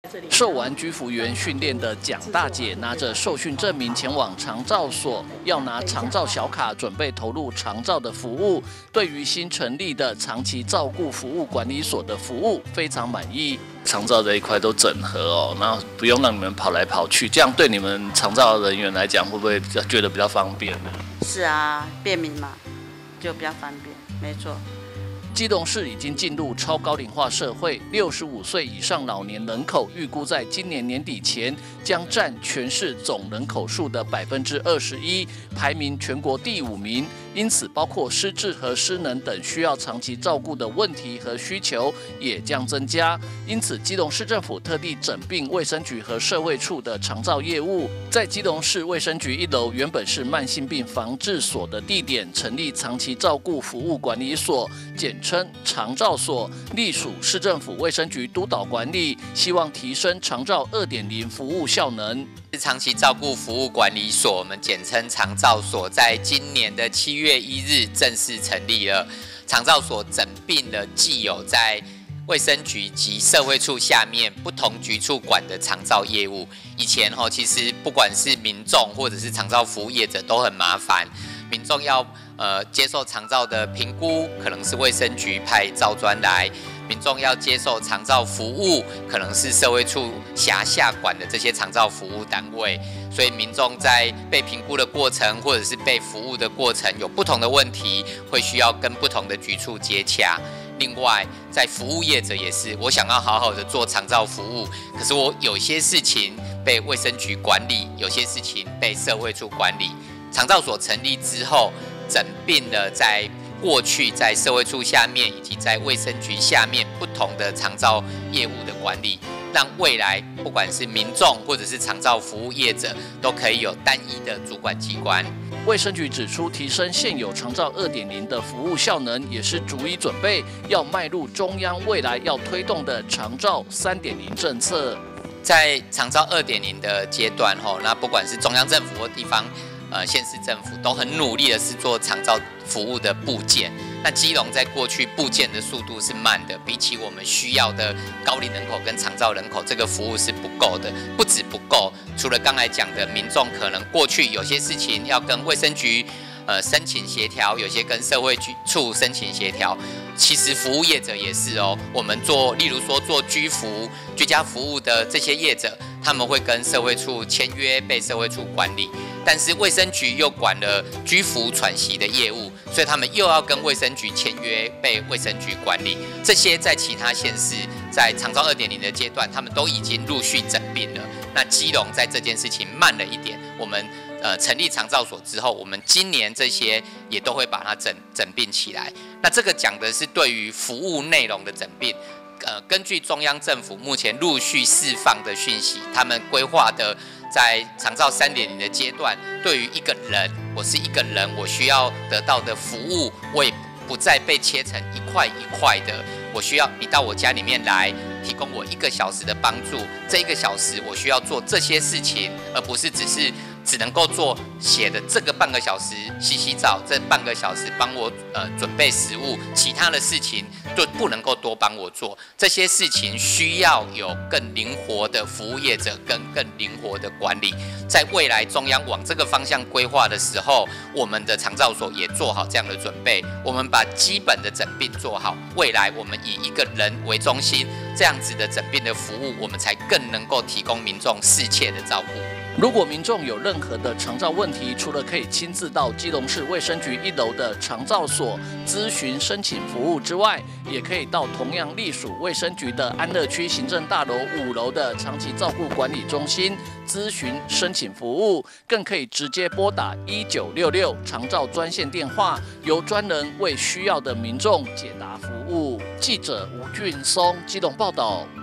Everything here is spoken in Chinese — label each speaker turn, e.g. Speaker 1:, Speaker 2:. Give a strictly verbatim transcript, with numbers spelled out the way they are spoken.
Speaker 1: 受完居服员训练的蒋大姐拿着受训证明前往长照所，要拿长照小卡准备投入长照的服务。对于新成立的长期照顾服务管理所的服务非常满意。长照这一块都整合哦，那不用让你们跑来跑去，这样对你们长照人员来讲，会不会觉得比较方便呢？
Speaker 2: 是啊，便民嘛，就比较方便，没错。
Speaker 1: 基隆市已经进入超高龄化社会，六十五岁以上老年人口预估在今年年底前将占全市总人口数的百分之二十一，排名全国第五名。因此，包括失智和失能等需要长期照顾的问题和需求也将增加。因此，基隆市政府特地整并卫生局和社会处的长照业务，在基隆市卫生局一楼原本是慢性病防治所的地点，成立长期照顾服务管理所，简称长照所，隶属市政府卫生局督导管理，希望提升长照 二点零 服务效能。
Speaker 3: 长期照顾服务管理所，我们简称长照所，在今年的七月一日正式成立了。长照所整并了既有在卫生局及社会处下面不同局处管的长照业务。以前哈，其实不管是民众或者是长照服务业者都很麻烦，民众要呃接受长照的评估，可能是卫生局派照专来。民众要接受长照服务，可能是社会处辖下管的这些长照服务单位，所以民众在被评估的过程，或者是被服务的过程，有不同的问题，会需要跟不同的局处接洽。另外，在服务业者也是，我想要好好的做长照服务，可是我有些事情被卫生局管理，有些事情被社会处管理。长照所成立之后，整并了在过去在社会处下面以及在卫生局下面不同的长照业务的管理，让未来不管是民众或者是长照服务业者，都可以有单一的主管机关。
Speaker 1: 卫生局指出，提升现有长照 二点零 的服务效能，也是逐一准备要迈入中央未来要推动的长照 三点零 政策。
Speaker 3: 在长照 二点零 的阶段，那不管是中央政府或地方呃，县市政府都很努力的是做长照服务的布建。那基隆在过去布建的速度是慢的，比起我们需要的高龄人口跟长照人口，这个服务是不够的。不止不够，除了刚才讲的，民众可能过去有些事情要跟卫生局呃申请协调，有些跟社会局处申请协调。其实服务业者也是哦，我们做，例如说做居服、居家服务的这些业者，他们会跟社会处签约，被社会处管理。但是卫生局又管了居服喘息的业务，所以他们又要跟卫生局签约，被卫生局管理。这些在其他县市，在长照 二点零 的阶段，他们都已经陆续整并了。那基隆在这件事情慢了一点，我们呃成立长照所之后，我们今年这些也都会把它整整并起来。那这个讲的是对于服务内容的整并。呃，根据中央政府目前陆续释放的讯息，他们规划的在长照 三点零 的阶段，对于一个人，我是一个人，我需要得到的服务，我也不再被切成一块一块的，我需要你到我家里面来，提供我一个小时的帮助，这一个小时我需要做这些事情，而不是只是只能够做写的这个半个小时洗洗澡，这半个小时帮我呃准备食物，其他的事情就不能够多帮我做。这些事情需要有更灵活的服务业者跟更灵活的管理。在未来中央往这个方向规划的时候，我们的长照所也做好这样的准备，我们把基本的整并做好，未来我们以一个人为中心，这样子的整并的服务，我们才更能够提供民众适切的照顾。
Speaker 1: 如果民众有任何的长照问题，除了可以亲自到基隆市卫生局一楼的长照所咨询申请服务之外，也可以到同样隶属卫生局的安乐区行政大楼五楼的长期照顾管理中心咨询申请服务，更可以直接拨打一九六六长照专线电话，由专人为需要的民众解答服务。记者吴俊松基隆报道。